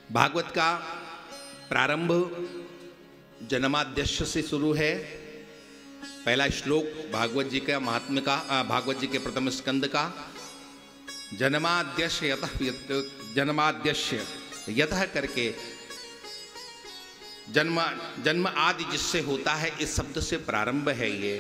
भागवत का प्रारंभ जन्माद्यस्य से शुरू है। पहला श्लोक भागवत जी का महात्म्य का, भागवत जी के प्रथम स्कंद का, जन्माद्यस्य यतः करके जन्म आदि जिससे होता है, इस शब्द से प्रारंभ है। ये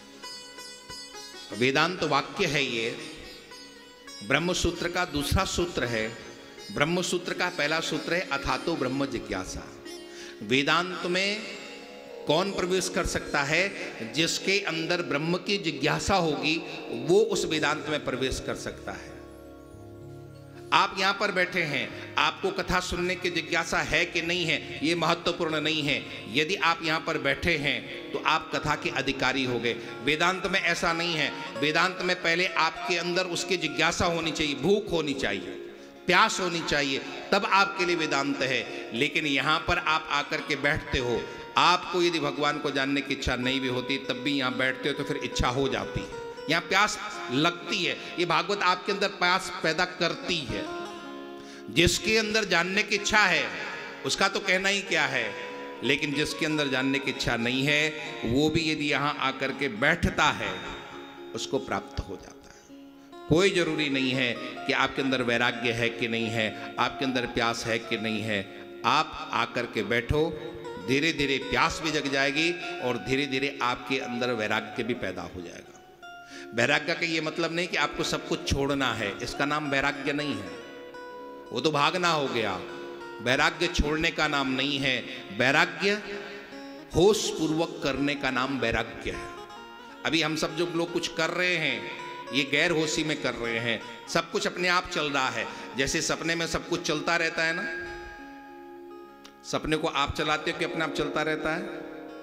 वेदांत वाक्य है। ये ब्रह्म सूत्र का दूसरा सूत्र है। ब्रह्म सूत्र का पहला सूत्र है अथातो ब्रह्म जिज्ञासा। वेदांत में कौन प्रवेश कर सकता है? जिसके अंदर ब्रह्म की जिज्ञासा होगी वो उस वेदांत में प्रवेश कर सकता है। आप यहां पर बैठे हैं, आपको कथा सुनने की जिज्ञासा है कि नहीं है, ये महत्वपूर्ण नहीं है। यदि आप यहां पर बैठे हैं तो आप कथा के अधिकारी हो गए। वेदांत में ऐसा नहीं है। वेदांत में पहले आपके अंदर उसकी जिज्ञासा होनी चाहिए, भूख होनी चाहिए, प्यास होनी चाहिए, तब आपके लिए वेदांत है। लेकिन यहां पर आप आकर के बैठते हो, आपको यदि भगवान को जानने की इच्छा नहीं भी होती तब भी यहां बैठते हो तो फिर इच्छा हो जाती है, यहां प्यास लगती है। ये भागवत आपके अंदर प्यास पैदा करती है। जिसके अंदर जानने की इच्छा है उसका तो कहना ही क्या है, लेकिन जिसके अंदर जानने की इच्छा नहीं है वो भी यदि यहां आकर के बैठता है उसको प्राप्त हो जाता है। कोई जरूरी नहीं है कि आपके अंदर वैराग्य है कि नहीं है, आपके अंदर प्यास है कि नहीं है। आप आकर के बैठो, धीरे धीरे प्यास भी जग जाएगी और धीरे धीरे आपके अंदर वैराग्य भी पैदा हो जाएगा। वैराग्य का ये मतलब नहीं कि आपको सब कुछ छोड़ना है, इसका नाम वैराग्य नहीं है, वो तो भागना हो गया। वैराग्य छोड़ने का नाम नहीं है। वैराग्य होश पूर्वक करने का नाम वैराग्य है। अभी हम सब जो लोग कुछ कर रहे हैं ये गैर होशी में कर रहे हैं। सब कुछ अपने आप चल रहा है। जैसे सपने में सब कुछ चलता रहता है ना, सपने को आप चलाते हो कि अपने आप चलता रहता है?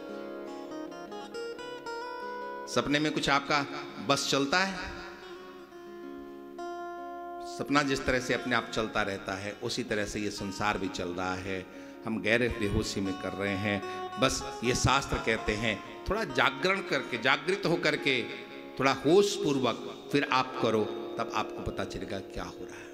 सपने में कुछ आपका बस चलता है? सपना जिस तरह से अपने आप चलता रहता है उसी तरह से ये संसार भी चल रहा है। हम गैर बेहोशी में कर रहे हैं। बस ये शास्त्र कहते हैं थोड़ा जागरण करके, जागृत हो करके, थोड़ा होश पूर्वक फिर आप करो, तब आपको पता चलेगा क्या हो रहा है।